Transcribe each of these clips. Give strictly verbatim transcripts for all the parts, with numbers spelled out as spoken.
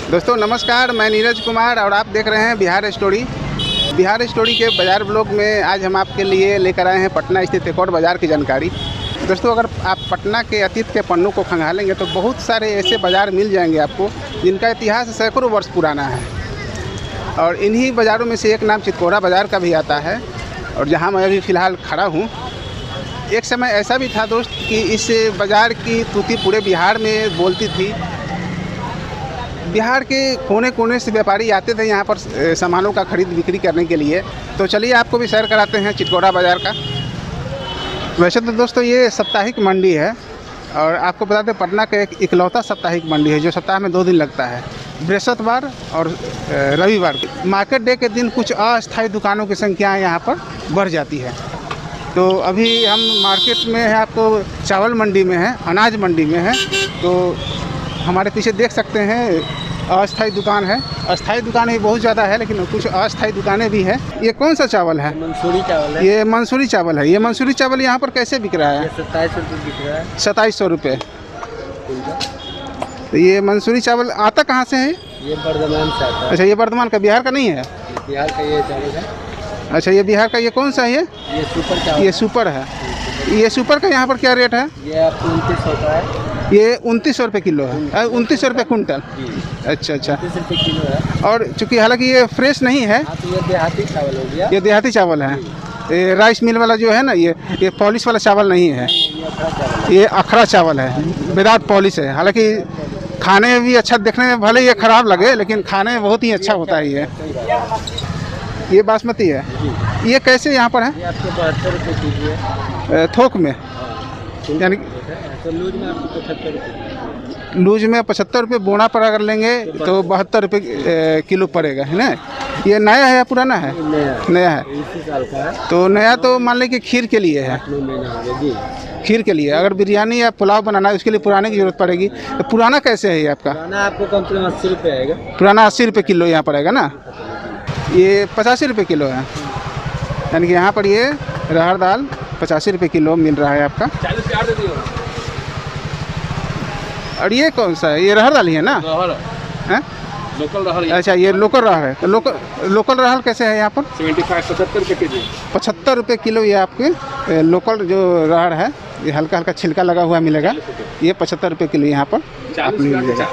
दोस्तों नमस्कार, मैं नीरज कुमार और आप देख रहे हैं बिहार स्टोरी। बिहार स्टोरी के बाज़ार ब्लॉग में आज हम आपके लिए लेकर आए हैं पटना स्थित एक और बाज़ार की जानकारी। दोस्तों अगर आप पटना के अतीत के पन्नों को खंगालेंगे तो बहुत सारे ऐसे बाज़ार मिल जाएंगे आपको जिनका इतिहास सैकड़ों वर्ष पुराना है। और इन्हीं बाज़ारों में से एक नाम चितकोरा बाज़ार का भी आता है और जहाँ मैं अभी फ़िलहाल खड़ा हूँ। एक समय ऐसा भी था दोस्त कि इस बाज़ार की तूती पूरे बिहार में बोलती थी। बिहार के कोने कोने से व्यापारी आते थे यहाँ पर सामानों का खरीद बिक्री करने के लिए। तो चलिए आपको भी सैर कराते हैं चितकोरा बाज़ार का। वैसे तो दोस्तों ये साप्ताहिक मंडी है और आपको बता दें पटना का एक इकलौता साप्ताहिक मंडी है जो सप्ताह में दो दिन लगता है, बृहस्पतिवार और रविवार। मार्केट डे के दिन कुछ अस्थायी दुकानों की संख्या यहाँ पर बढ़ जाती है। तो अभी हम मार्केट में है, आपको चावल मंडी में है, अनाज मंडी में है। तो हमारे पीछे देख सकते हैं अस्थायी दुकान है। अस्थायी दुकानें भी बहुत ज़्यादा है लेकिन कुछ अस्थायी दुकानें भी हैं। ये कौन सा चावल है? मंसूरी चावल है। ये मंसूरी चावल है। ये मंसूरी चावल यहाँ पर कैसे बिक रहा है? सत्ताईस सौ रुपये बिक रहा है। सत्ताईस सौ रुपये। तो ये मंसूरी चावल आता कहाँ से है? ये बर्धमान से आता है। अच्छा, ये बर्धमान का, बिहार का नहीं है? बिहार का ये चावल है। अच्छा, ये बिहार का। ये कौन सा है? ये ये सुपर चावल। ये सुपर है। ये सुपर का यहाँ पर क्या रेट है? ये आपको उनतीस सौ का है। ये उनतीस सौ रुपये किलो है। उनतीस सौ रुपये कुंटल। अच्छा अच्छा। उनतीस रुपये किलो है। और चूँकि हालांकि ये फ्रेश नहीं है, तो ये देहाती चावल हो गया। ये देहाती चावल है। ये राइस मिल वाला जो है ना, ये ये पॉलिश वाला चावल नहीं है। ये अखरा चावल है, विदाउट पॉलिश है। हालांकि खाने में भी अच्छा, देखने में भले ये ख़राब लगे लेकिन खाने में बहुत ही अच्छा होता है। ये ये बासमती है। ये कैसे यहाँ पर है? ये आपको बहत्तर रुपये कीजिए थोक में, यानी तो लूज में आपको पचहत्तर रुपये। लूज में पचहत्तर रुपये, बोना पर अगर लेंगे तो बहत्तर रुपये किलो पड़ेगा, है ना? ये नया है या पुराना है? नया नया है। इसी साल का है। तो नया तो मान लें कि खीर के लिए है। नौ महीना हो गया जी। खीर के लिए। अगर बिरयानी या पुलाव बनाना है उसके लिए पुराने की ज़रूरत पड़ेगी। तो पुराना कैसे है ये आपका? पुराना आपको कम से कम अस्सी रुपये आएगा। पुराना अस्सी रुपये किलो यहाँ पड़ेगा ना। ये पचासी रुपये किलो है, यानी कि यहाँ पर ये रहर दाल पचासी रुपये किलो मिल रहा है आपका। और ये कौन सा है? ये रहर दाल ही है ना? हैं? लोकल रहर। अच्छा, ये लोकल रहर है। तो लोकल लोकल रहर कैसे है यहाँ पर? पचहत्तर रुपये के जी। पचहत्तर रुपये किलो ये आपके लोकल जो रहर है, ये हल्का हल्का छिलका लगा हुआ मिलेगा। ये पचहत्तर रुपये किलो यहाँ पर आपको मिल जाएगा।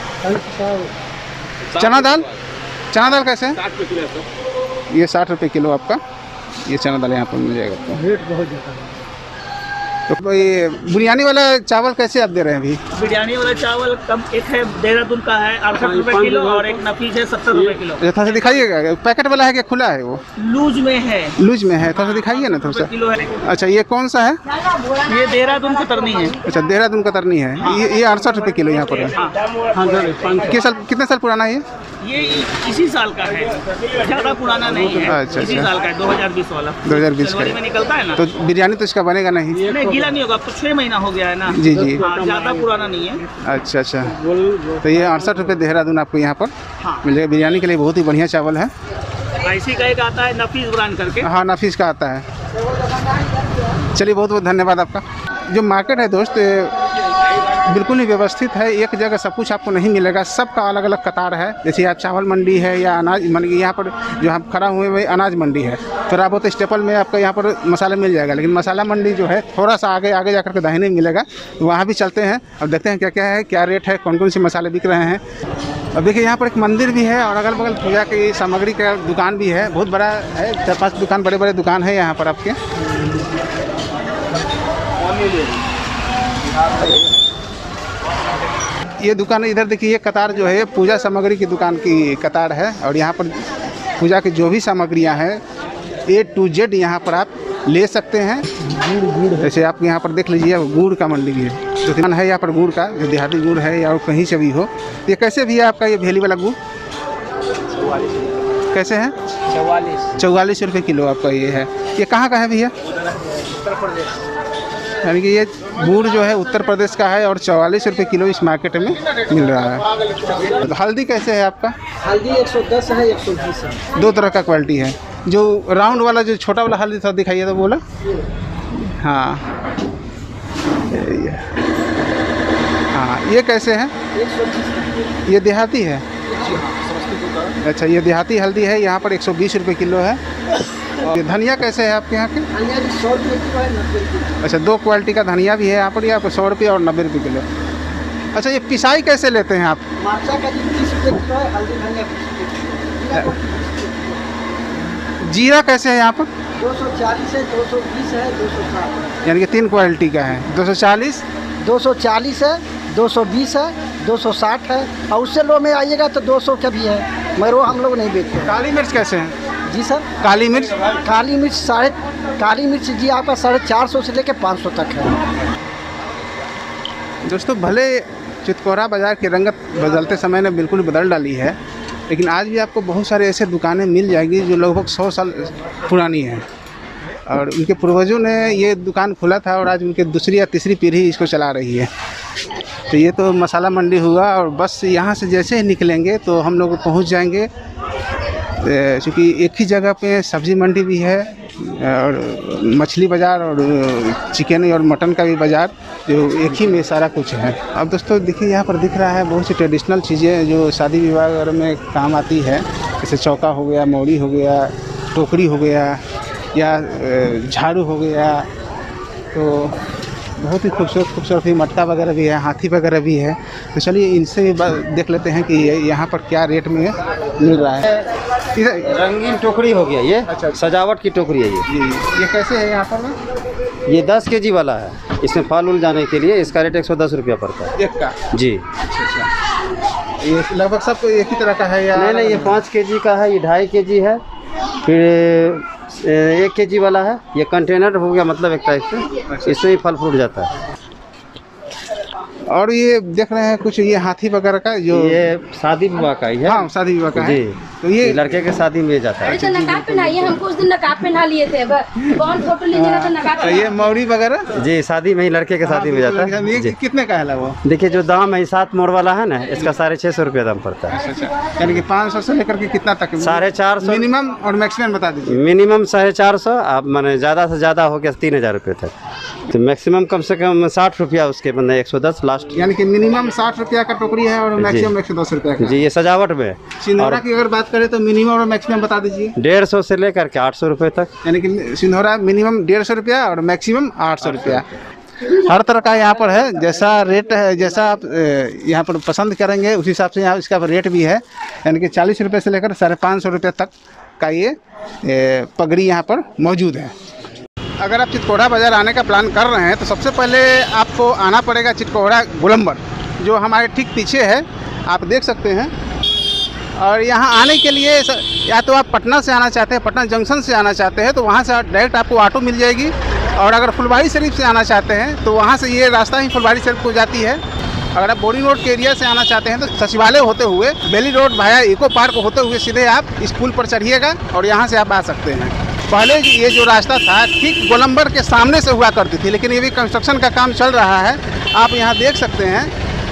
चना दाल, चना दाल कैसे है? साठ रुपये किलो। ये साठ रुपये किलो आपका ये चना दाल यहाँ पर मिल जाएगा आपको। रेट बहुत ज़्यादा है। तो ये बिरयानी वाला चावल कैसे आप दे रहे हैं अभी? बिरयानी वाला चावल कम, एक है देहरादून का है अड़सठ रुपये किलो और एक नफीस है सत्तर रुपये किलो। थोड़ा सा दिखाइएगा, पैकेट वाला है कि खुला है? वो लूज में है। लूज में है, थोड़ा सा दिखाइए ना थोड़ा सा। किलो है। अच्छा, ये कौन सा है? ये देहरादून की तरनी है। अच्छा, देहरादून का तरनी है। ये ये अड़सठ रुपये किलो यहाँ पर है। हाँ कितने साल कितने साल पुराना है ये? ये इसी साल का है, ज़्यादा पुराना नहीं है। अच्छा, इसी अच्छा। साल का है, दो हज़ार बीस वाला। दो हज़ार बीस का जनवरी में निकलता है ना। तो बिरयानी तो इसका बनेगा नहीं? नहीं, गीला नहीं होगा। अब तो छः महीना हो गया है ना। जी जी। हाँ, ज़्यादा पुराना नहीं है। अच्छा अच्छा। तो ये अड़सठ रुपये देहरादून आपको यहाँ पर मिल जाएगा। बिरयानी के लिए बहुत ही बढ़िया चावल है। ऐसी का एक आता है नफीस ब्रांड करके। हाँ, नफीस का आता है। चलिए, बहुत बहुत धन्यवाद आपका। जो मार्केट है दोस्त बिल्कुल ही व्यवस्थित है। एक जगह सब कुछ आपको नहीं मिलेगा, सबका अलग अलग कतार है। जैसे आप चावल मंडी है या अनाज मंडी, यहाँ पर जो हम खड़ा हुए वही अनाज मंडी है। थोड़ा बहुत स्टेपल में आपका यहाँ पर मसाला मिल जाएगा, लेकिन मसाला मंडी जो है थोड़ा सा आगे आगे जाकर के दाहिने मिलेगा। वहाँ भी चलते हैं और देखते हैं क्या क्या है, क्या रेट है, कौन कौन से मसाले बिक रहे हैं। अब देखिए यहाँ पर एक मंदिर भी है और अगल बगल पूजा की सामग्री का दुकान भी है। बहुत बड़ा है, चार पाँच दुकान, बड़े बड़े दुकान है यहाँ पर आपके। ये दुकान इधर देखिए, ये कतार जो है पूजा सामग्री की दुकान की कतार है और यहाँ पर पूजा की जो भी सामग्रियाँ हैं ए टू जेड यहाँ पर आप ले सकते हैं। जैसे आप यहाँ पर देख लीजिए, गुड़ का मंडी भी है। दुकान है यहाँ पर गुड़ का, जो देहाती गुड़ है या कहीं से भी हो। ये कैसे भी है आपका ये भेली वाला गुड़? कैसे है? चौवालीस चौवालीस रुपये किलो आपका ये है। ये कहाँ का है भैया? उत्तर प्रदेश। यानी कि ये गुड़ जो है उत्तर प्रदेश का है और चौवालीस रुपये किलो इस मार्केट में मिल रहा है। तो हल्दी कैसे है आपका? हल्दी एक सौ दस है, एक सौ बीस है। दो तरह का क्वालिटी है। जो राउंड वाला, जो छोटा वाला हल्दी था दिखाइए तो बोला। हाँ, हाँ, ये कैसे है? एक सौ बीस। ये देहाती है। अच्छा, ये देहाती हल्दी है यहाँ पर एक सौ बीस रुपये किलो है। और ये धनिया कैसे है आपके यहाँ के? धनिया भी सौ रुपये किलो है, नब्बे रुपये। अच्छा, दो क्वालिटी का धनिया भी है यहाँ पर, ये आपको सौ रुपये और नब्बे रुपये किलो। अच्छा, ये पिसाई कैसे लेते हैं आप? मरचा का जी तीस रुपये किलो है, हल्दी धनिया बीस रुपये किलो। जीरा कैसे है यहाँ पर? दो सौ चालीस है, दो सौ बीस है, दो सौ साठ है। यानी कि तीन क्वालिटी का है। दो सौ चालीस दो सौ चालीस है, दो सौ बीस है, दो सौ साठ है, और उससे लो में आइएगा तो दो सौ का भी है, मगर वो हम लोग नहीं बेचते। काली मिर्च कैसे है? जी सर, काली मिर्च काली मिर्च साढ़े काली मिर्च जी आपका साढ़े चार सौ से लेकर पाँच सौ तक है। दोस्तों, भले चितकोरा बाज़ार की रंगत बदलते समय ने बिल्कुल बदल डाली है, लेकिन आज भी आपको बहुत सारे ऐसे दुकानें मिल जाएगी जो लगभग सौ साल पुरानी हैं, और उनके पूर्वजों ने ये दुकान खोला था और आज उनके दूसरी या तीसरी पीढ़ी इसको चला रही है। तो ये तो मसाला मंडी हुआ, और बस यहाँ से जैसे ही निकलेंगे तो हम लोग पहुँच जाएंगे, क्योंकि एक ही जगह पे सब्ज़ी मंडी भी है और मछली बाज़ार और चिकन और मटन का भी बाज़ार, जो एक ही में सारा कुछ है। अब दोस्तों देखिए, यहाँ पर दिख रहा है बहुत सी ट्रेडिशनल चीज़ें जो शादी विवाह वगैरह में काम आती है, जैसे चौका हो गया, मौड़ी हो गया, टोकरी हो गया, या झाड़ू हो गया। तो बहुत ही खूबसूरत खूबसूरत ही मटका वगैरह भी है, हाथी वगैरह भी है। तो चलिए इनसे भी देख लेते हैं कि यहाँ पर क्या रेट में मिल रहा है। इधर रंगीन टोकरी हो गया ये। अच्छा, सजावट की टोकरी है ये। जी, ये कैसे है यहाँ पर? ये दस केजी वाला है, इसमें फल उल जाने के लिए इसका रेट एक सौ दस रुपया पड़ता है एक का। जी। अच्छा अच्छा, ये लगभग सब एक ही तरह का है या? नहीं नहीं, ये पाँच केजी का है, ये ढाई केजी है, फिर एक केजी वाला है। ये कंटेनर हो गया मतलब एक टाइप से, इसमें ही फल फ्रूट जाता है। और ये देख रहे हैं कुछ ये हाथी वगैरह का, जो ये शादी विवाह का ही है। हाँ, शादी विवाह का है। जी, तो ये ये लड़के के शादी में जाता है। अरे तो नकाब पहनाइए, हमको उस दिन नकाब पहना लिए थे, कौन फोटो लीजिएगा तो नकाब तो ये मौरी वगैरह जी, शादी में ही लड़के के शादी में जाता है। ये जी। कितने का है वो? देखिए जो दाम है सात मोड़ वाला है ना, इसका साढ़े छः सौ रुपया दाम पड़ता है। अच्छा, यानी कि पाँच सौ से लेकर के कितना तक? साढ़े चार सौ मिनिमम और मैक्सिमम बता दीजिए। मिनिमम साढ़े चार सौ, आप मैंने ज़्यादा से ज़्यादा हो गया तीन हज़ार रुपये तक, तो मैक्सिमम कम से कम साठ रुपया उसके बंदे एक सौ दस लास्ट। यानी कि मिनिमम साठ रुपया का टोकरी है और मैक्सिमम एक सौ दस रुपया का। जी, ये सजावट में। सिंधोरा की अगर बात करें तो मिनिमम और मैक्सिमम बता दीजिए। डेढ़ सौ से लेकर के आठ सौ रुपये तक। यानी कि सिंधोरा मिनिमम डेढ़ सौ रुपया और मैक्सिमम आठ सौ रुपया। हर तरह का यहाँ पर है, जैसा रेट है, जैसा आप यहाँ पर पसंद करेंगे उस हिसाब से यहाँ इसका रेट भी है। यानी कि चालीस रुपये से लेकर साढ़े पाँच सौ रुपये तक का ये पगड़ी यहाँ पर मौजूद है। अगर आप चितकोरा बाज़ार आने का प्लान कर रहे हैं तो सबसे पहले आपको आना पड़ेगा चितकोरा गोलंबर, जो हमारे ठीक पीछे है, आप देख सकते हैं। और यहाँ आने के लिए या तो आप पटना से आना चाहते हैं, पटना जंक्शन से आना चाहते हैं तो वहाँ से डायरेक्ट आपको ऑटो मिल जाएगी, और अगर फुलवारी शरीफ से आना चाहते हैं तो वहाँ से ये रास्ता ही फुलवारी शरीफ को जाती है। अगर आप बोरिंग रोड के एरिया से आना चाहते हैं तो सचिवालय होते हुए बेली रोड भाया इको पार्क होते हुए सीधे आप इस पुल पर चढ़िएगा और यहाँ से आप आ सकते हैं। पहले ये जो रास्ता था ठीक गोलंबर के सामने से हुआ करती थी, लेकिन ये भी कंस्ट्रक्शन का काम चल रहा है, आप यहाँ देख सकते हैं।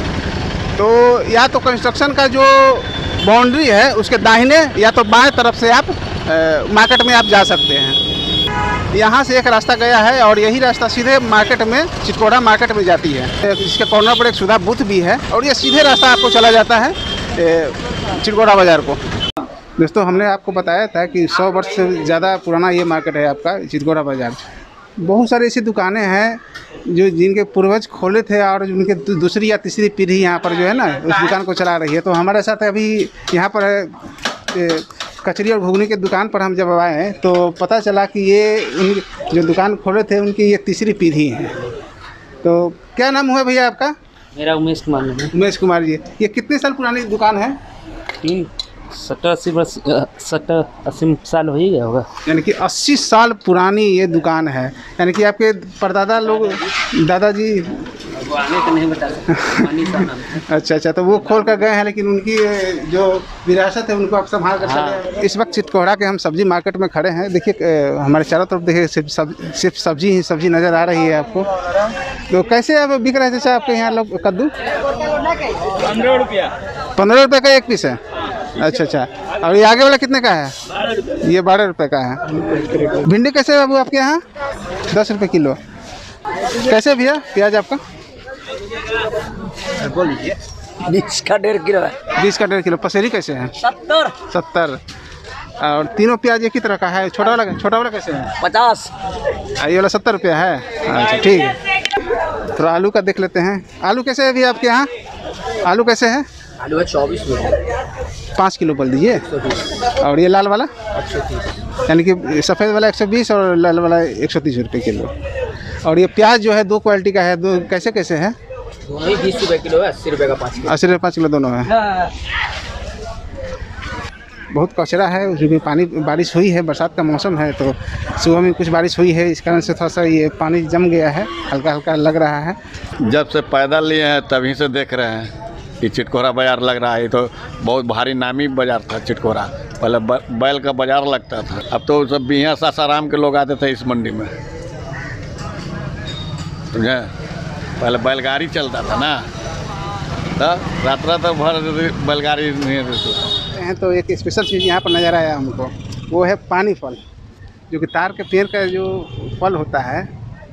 तो या तो कंस्ट्रक्शन का जो बाउंड्री है उसके दाहिने या तो बाएं तरफ से आप मार्केट में आप जा सकते हैं। यहाँ से एक रास्ता गया है और यही रास्ता सीधे मार्केट में, चितकोरा मार्केट में जाती है। इसके कॉर्नर पर एक सुधा बूथ भी है और ये सीधे रास्ता आपको चला जाता है चितकोरा बाज़ार को। दोस्तों, हमने आपको बताया था कि सौ वर्ष से ज़्यादा पुराना ये मार्केट है आपका चितकोरा बाज़ार। बहुत सारी ऐसी दुकानें हैं जो जिनके पूर्वज खोले थे और जिनके दूसरी या तीसरी पीढ़ी यहाँ पर जो है ना उस दुकान को चला रही है। तो हमारे साथ अभी यहाँ पर कचरी और घुगनी के दुकान पर हम जब आए हैं तो पता चला कि ये उन जो दुकान खोले थे उनकी ये तीसरी पीढ़ी है। तो क्या नाम हुआ भैया आपका? मेरा उमेश कुमार नाम है। उमेश कुमार जी, ये कितने साल पुरानी दुकान है? तीन सत्तर अस्सी वर्ष सत्तर अस्सी साल हो ही गया होगा। यानी कि अस्सी साल पुरानी ये दुकान है। यानी कि आपके परदादा लोग, दादाजी आने तो नहीं बता सकते। अच्छा अच्छा, तो वो खोल कर गए हैं, लेकिन उनकी जो विरासत है उनको आप संभाल कर चले आए हैं। इस वक्त चितकोरा के हम सब्जी मार्केट में खड़े हैं। देखिए हमारे चारों तरफ देखिए सिर्फ सब सिर्फ सब्जी ही सब्जी नज़र आ रही है आपको। तो कैसे अब बिक रहे हैं चाचा आपके यहाँ लोग कद्दू? पंद्रह रुपया पंद्रह रुपये का एक पीस है। अच्छा अच्छा, और ये आगे वाला कितने का है? ये बारह रुपये का है। भिंडी कैसे है बाबू आपके यहाँ? दस रुपये किलो। कैसे भैया प्याज आपका? बोलिए। बीस का डेढ़ किलो है। बीस का डेढ़ किलो। पसेरी कैसे है? सत्तर। सत्तर। और तीनों प्याज एक ही तरह का है? छोटा वाला छोटा वाला कैसे है? पचास। ये वाला सत्तर रुपया है। अच्छा ठीक है। तो आलू का देख लेते हैं। आलू कैसे है अभी आपके यहाँ? आलू कैसे है? आलू है चौबीस रुपये। पाँच किलो बोल दीजिए। और ये लाल वाला? यानी कि सफ़ेद वाला एक सौ बीस और लाल वाला एक सौ तीस रुपये किलो। और ये प्याज जो है दो क्वालिटी का है, दो कैसे कैसे है? दोनों ही बीस रुपये किलो है, अस्सी रुपये का पाँच किलो। अस्सी रुपये पाँच किलो दोनों है। बहुत कचरा है, उसमें पानी बारिश हुई है, बरसात का मौसम है तो सुबह में कुछ बारिश हुई है, इस कारण से थोड़ा सा ये पानी जम गया है, हल्का हल्का लग रहा है। जब से पैदल लिए हैं तभी से देख रहे हैं कि चिटकोरा बाज़ार लग रहा है। तो बहुत भारी नामी बाज़ार था चिटकोरा, पहले बैल का बाज़ार लगता था, अब तो सब बिहार सासाराम के लोग आते थे इस मंडी में, समझे। पहले बैलगाड़ी चलता था ना, तो रात रात भर बैलगाड़ी नहीं हैं। तो एक स्पेशल चीज़ यहाँ पर नज़र आया हमको, वो है पानी फल, जो कि तार के पेड़ का जो फल होता है।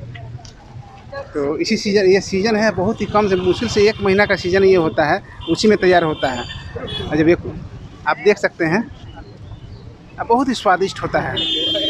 तो इसी सीज़न, ये सीज़न है बहुत ही कम से मुश्किल से एक महीना का सीज़न ये होता है, उसी में तैयार होता है। और जब एक आप देख सकते हैं, अब बहुत ही स्वादिष्ट होता है।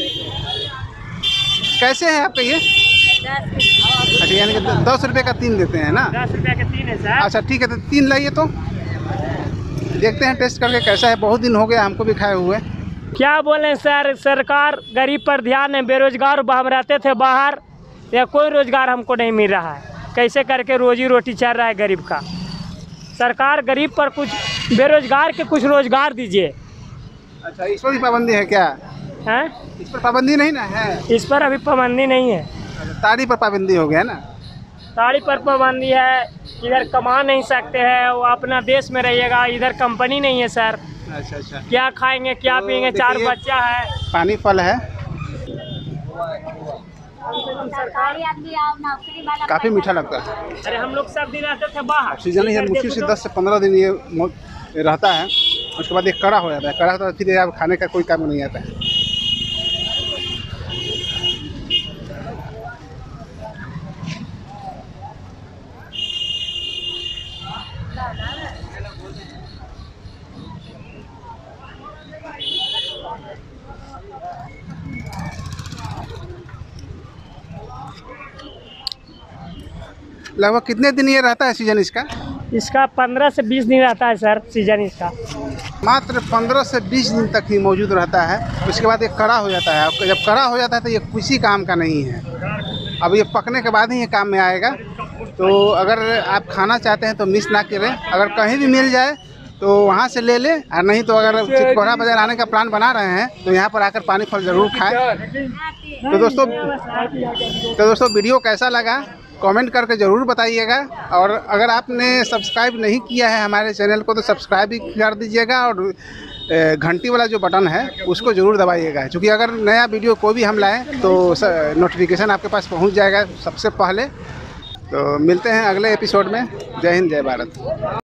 कैसे है आपका ये? अच्छा, यानी कि दस रुपये का तीन देते हैं ना? दस रुपये का तीन है सर। अच्छा ठीक है, तो तीन लाइए तो देखते हैं टेस्ट करके कैसा है। बहुत दिन हो गया हमको भी खाए हुए। क्या बोलें सर, सरकार गरीब पर ध्यान है। बेरोजगार हम रहते थे बाहर, या कोई रोजगार हमको नहीं मिल रहा है। कैसे करके रोजी रोटी चल रहा है गरीब का। सरकार गरीब पर कुछ, बेरोजगार के कुछ रोजगार दीजिए। अच्छा, इस पर भी पाबंदी है क्या? हैं? इस पर पाबंदी नहीं ना है? इस पर अभी पाबंदी नहीं है। ताड़ी पर पाबंदी हो गया ना? ताड़ी पर पाबंदी है, इधर कमा नहीं सकते हैं, वो अपना देश में रहिएगा, इधर कंपनी नहीं है सर। अच्छा अच्छा। क्या खाएंगे क्या तो पिएंगे, चार देखिए, बच्चा है। पानी फल है, काफ़ी मीठा लगता है। अरे हम लोग सब दिन रहते थे बाहर। सीजन है मुश्किल से दस से पंद्रह दिन ये मो- रहता है, उसके बाद एक कड़ा हो जाता है। कड़ा होता है फिर आप खाने का कोई काम नहीं आता है। लगभग कितने दिन ये रहता है सीजन इसका? इसका पंद्रह से बीस दिन रहता है सर सीजन इसका। मात्र पंद्रह से बीस दिन तक ही मौजूद रहता है, उसके बाद ये कड़ा हो जाता है। जब कड़ा हो जाता है तो ये किसी काम का नहीं है। अब ये पकने के बाद ही ये काम में आएगा। तो अगर आप खाना चाहते हैं तो मिस ना करें, अगर कहीं भी मिल जाए तो वहाँ से ले लें, और नहीं तो अगर चिटकोरा बाज़ार आने का प्लान बना रहे हैं तो यहाँ पर आकर पानी फल ज़रूर खाएं। तो दोस्तों तो दोस्तों वीडियो कैसा लगा कमेंट करके ज़रूर बताइएगा। और अगर आपने सब्सक्राइब नहीं किया है हमारे चैनल को तो सब्सक्राइब भी कर दीजिएगा, और घंटी वाला जो बटन है उसको ज़रूर दबाइएगा, क्योंकि अगर नया वीडियो कोई भी हम लाएँ तो नोटिफिकेशन आपके पास पहुंच जाएगा सबसे पहले। तो मिलते हैं अगले एपिसोड में। जय हिंद, जय भारत।